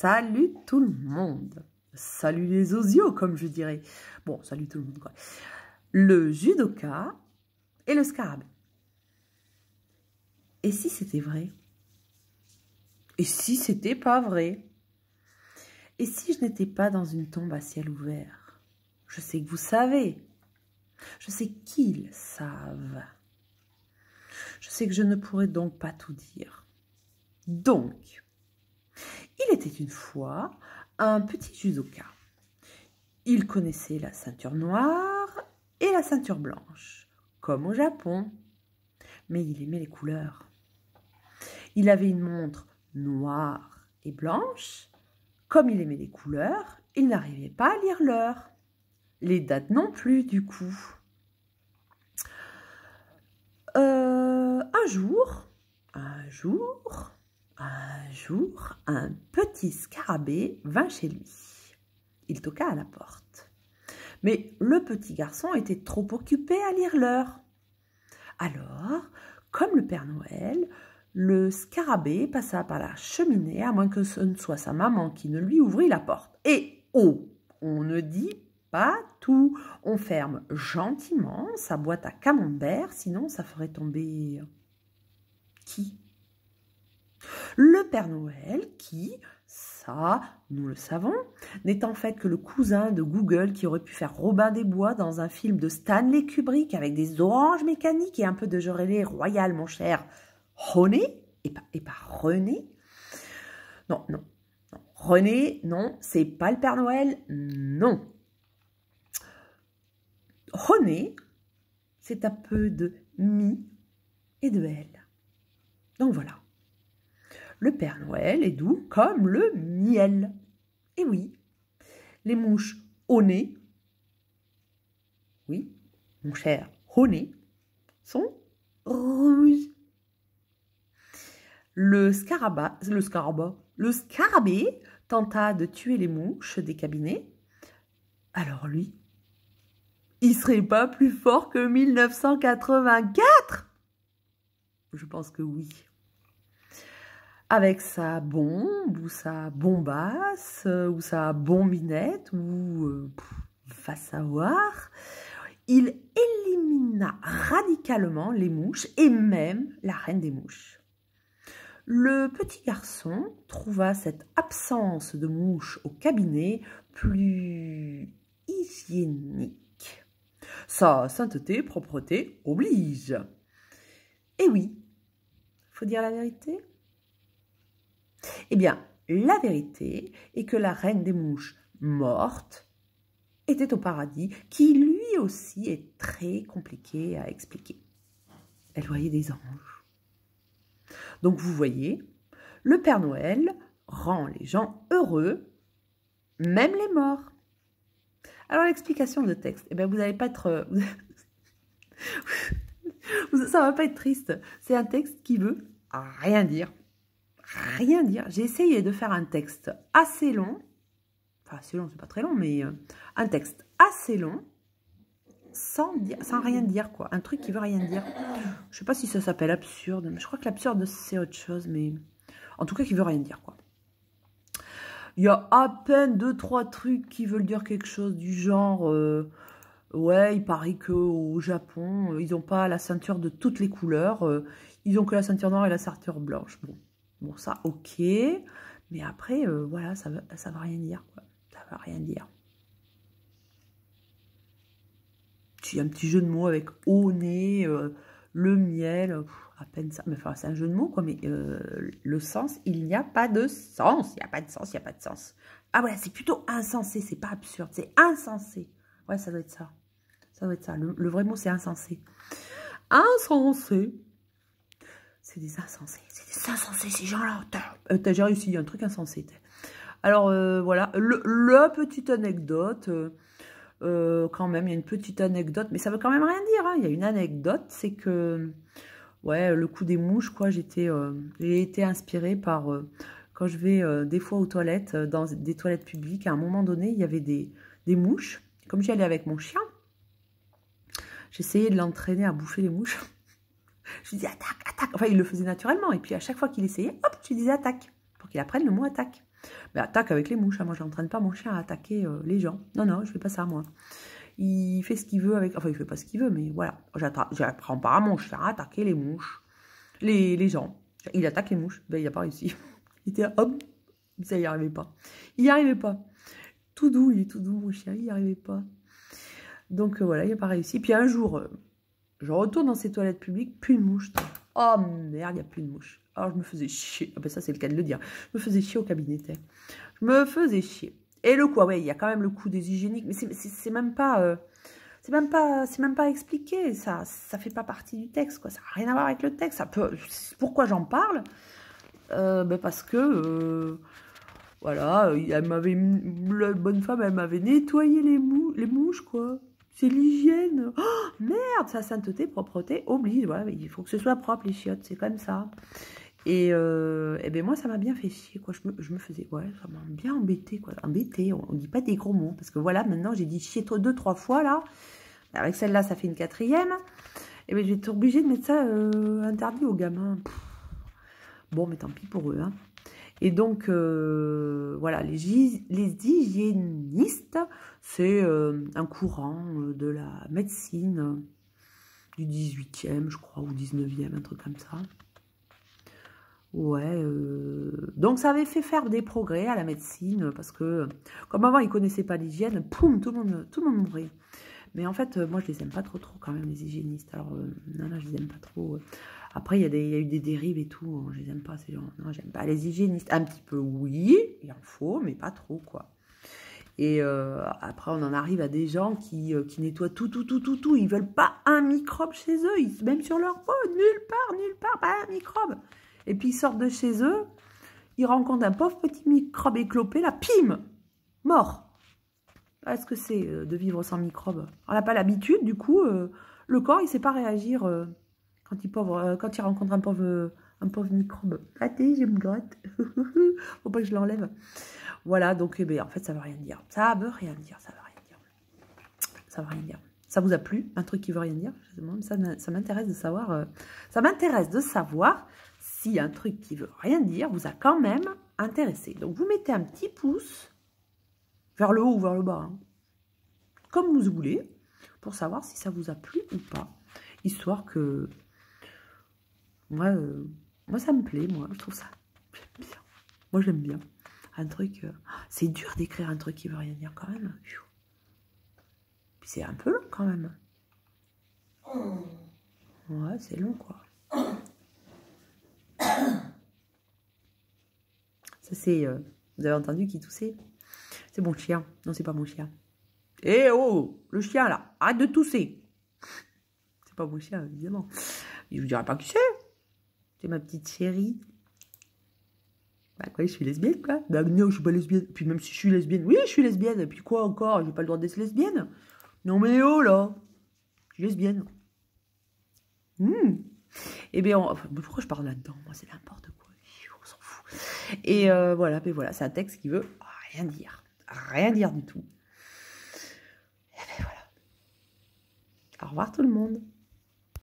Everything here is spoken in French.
Salut tout le monde. Salut les osios, comme je dirais. Bon, salut tout le monde, quoi. Le judoka et le scarabée. Et si c'était vrai? Et si c'était pas vrai? Et si je n'étais pas dans une tombe à ciel ouvert? Je sais que vous savez. Je sais qu'ils savent. Je sais que je ne pourrais donc pas tout dire. Donc, il était une fois un petit judoka. Il connaissait la ceinture noire et la ceinture blanche, comme au Japon. Mais il aimait les couleurs. Il avait une montre noire et blanche. Comme il aimait les couleurs, il n'arrivait pas à lire l'heure. Les dates non plus, du coup. Un jour, un petit scarabée vint chez lui. Il toqua à la porte. Mais le petit garçon était trop occupé à lire l'heure. Alors, comme le Père Noël, le scarabée passa par la cheminée, à moins que ce ne soit sa maman qui ne lui ouvrit la porte. Et oh, on ne dit pas tout. On ferme gentiment sa boîte à camembert, sinon ça ferait tomber... Qui? Le Père Noël qui, ça, nous le savons, n'est en fait que le cousin de Google qui aurait pu faire Robin des Bois dans un film de Stanley Kubrick avec des oranges mécaniques et un peu de gelée royale, mon cher René, et pas René. Non. René, non, c'est pas le Père Noël, non. René, c'est un peu de mi et de elle. Donc voilà. Le Père Noël est doux comme le miel. Et oui, les mouches au nez, oui, mon cher René, sont rouges. Le scarabée tenta de tuer les mouches des cabinets. Alors lui, il serait pas plus fort que 1984? Je pense que oui. Avec sa bombe, ou sa bombasse, ou sa bombinette, ou va savoir, il élimina radicalement les mouches et même la reine des mouches. Le petit garçon trouva cette absence de mouches au cabinet plus hygiénique. Sa sainteté, propreté oblige. Et oui, faut dire la vérité. Eh bien, la vérité est que la reine des mouches morte était au paradis, qui lui aussi est très compliqué à expliquer. Elle voyait des anges. Donc vous voyez, le Père Noël rend les gens heureux, même les morts. Alors l'explication de texte, eh bien vous n'allez pas être... ça va pas être triste. C'est un texte qui veut rien dire. Rien dire. J'ai essayé de faire un texte assez long. Enfin, assez long, c'est pas très long, mais un texte assez long, sans rien dire, quoi. Un truc qui veut rien dire. Je sais pas si ça s'appelle absurde, mais je crois que l'absurde, c'est autre chose, mais en tout cas, qui veut rien dire, quoi. Il y a à peine 2-3 trucs qui veulent dire quelque chose du genre... ouais, il paraît qu'au Japon, ils n'ont pas la ceinture de toutes les couleurs. Ils ont que la ceinture noire et la ceinture blanche. Bon, ça, ok. Mais après, voilà, ça veut rien dire, quoi. Ça veut rien dire. Il y a un petit jeu de mots avec au nez, le miel, à peine ça. Mais enfin, c'est un jeu de mots, quoi. Mais le sens, il n'y a pas de sens. Il n'y a pas de sens, il n'y a pas de sens. Ah voilà, c'est plutôt insensé, c'est pas absurde, c'est insensé. Ouais, ça doit être ça. Ça doit être ça. Le vrai mot, c'est insensé. Insensé. C'est des insensés. C'est des insensés, ces gens-là. T'as déjà réussi, il y a un truc insensé. Alors, voilà. La petite anecdote. Quand même, il y a une petite anecdote. Mais ça veut quand même rien dire. Hein. Il y a une anecdote. C'est que, ouais, le coup des mouches, quoi. J'ai été inspirée par... quand je vais des fois aux toilettes, dans des toilettes publiques, à un moment donné, il y avait des mouches. Comme j'y allais avec mon chien, j'essayais de l'entraîner à bouffer les mouches. Je lui disais attaque, attaque. Enfin, il le faisait naturellement. Et puis à chaque fois qu'il essayait, hop, je lui disais attaque. Pour qu'il apprenne le mot attaque. Mais attaque avec les mouches, hein. Moi je n'entraîne pas mon chien à attaquer les gens. Non, non, je fais pas ça moi. Il fait ce qu'il veut avec... Enfin, il fait pas ce qu'il veut, mais voilà. J'apprends pas à mon chien à attaquer les mouches. Les gens. Il attaque les mouches. Ben, il n'a pas réussi. Il était hop, ça, il n'y arrivait pas. Il n'y arrivait pas. Tout doux, il est tout doux, mon chien, il n'y arrivait pas. Donc voilà, il n'a pas réussi. Puis un jour, je retourne dans ces toilettes publiques, plus de mouches. Oh merde, il n'y a plus de mouches. Alors je me faisais chier. Ah ben ça, c'est le cas de le dire. Je me faisais chier au cabinet. Je me faisais chier. Et le quoi, ouais, il y a quand même le coup des hygiéniques, mais c'est même pas... c'est même pas expliqué, ça fait pas partie du texte, quoi. Ça n'a rien à voir avec le texte. Ça peut, pourquoi j'en parle? Ben parce que, voilà, la bonne femme, elle m'avait nettoyé les mouches, quoi. C'est l'hygiène. Oh, merde, sa sainteté, propreté, oblige. Voilà, il faut que ce soit propre, les chiottes, c'est comme ça. Et ben moi, ça m'a bien fait chier, quoi. Je me faisais, ouais, ça m'a bien embêté, quoi. Embêté, on dit pas des gros mots. Parce que voilà, maintenant, j'ai dit chier 2-3 fois, là. Avec celle-là, ça fait une 4e. Et bien, je vais être obligée de mettre ça interdit aux gamins. Pff. Bon, mais tant pis pour eux, hein. Et donc, voilà, les hygiénistes, c'est un courant de la médecine du 18e, je crois, ou 19e, un truc comme ça. Ouais, donc ça avait fait faire des progrès à la médecine, parce que, comme avant, ils ne connaissaient pas l'hygiène, poum, tout le monde mourait. Mais en fait, moi, je les aime pas trop quand même, les hygiénistes. Alors, non, je les aime pas trop. Après, il y a eu des dérives et tout. Je les aime pas, ces gens. Non, j'aime pas les hygiénistes. Un petit peu, oui, il en faut, mais pas trop, quoi. Et après, on en arrive à des gens qui nettoient tout. Ils veulent pas un microbe chez eux. Même sur leur peau, nulle part, pas un microbe. Et puis, ils sortent de chez eux. Ils rencontrent un pauvre petit microbe éclopé, là, pim, mort. Est-ce que c'est de vivre sans microbes? On n'a pas l'habitude, du coup, le corps, il ne sait pas réagir quand il rencontre un pauvre microbe. Attends, je me gratte. Faut pas que je l'enlève. Voilà, donc, en fait, ça ne veut rien dire. Ça veut rien dire, ça veut rien dire. Ça veut rien dire. Ça vous a plu, un truc qui veut rien dire? Ça m'intéresse de savoir. Ça m'intéresse de savoir si un truc qui veut rien dire vous a quand même intéressé. Donc, vous mettez un petit pouce vers le haut ou vers le bas, hein, comme vous voulez, pour savoir si ça vous a plu ou pas. Histoire que... Moi, ça me plaît, moi, je trouve ça bien. Moi, j'aime bien. Un truc... c'est dur d'écrire un truc qui veut rien dire, quand même. Puis c'est un peu long, quand même. Ouais, c'est long, quoi. Ça, c'est... vous avez entendu qui toussait? C'est mon chien. Non, c'est pas mon chien. Eh oh, le chien là, arrête de tousser. C'est pas mon chien, évidemment. Je vous dirai pas qui c'est. C'est ma petite chérie. Bah quoi, je suis lesbienne, quoi. Bah non, je suis pas lesbienne. Puis même si je suis lesbienne, oui, je suis lesbienne. Et puis quoi encore, j'ai pas le droit d'être lesbienne. Non mais oh là, je suis lesbienne. Eh bien, enfin, pourquoi je parle là-dedans? Moi, c'est n'importe quoi. On s'en fout. Et voilà, mais voilà, c'est un texte qui veut rien dire. Rien dire du tout. Et bien voilà. Au revoir tout le monde.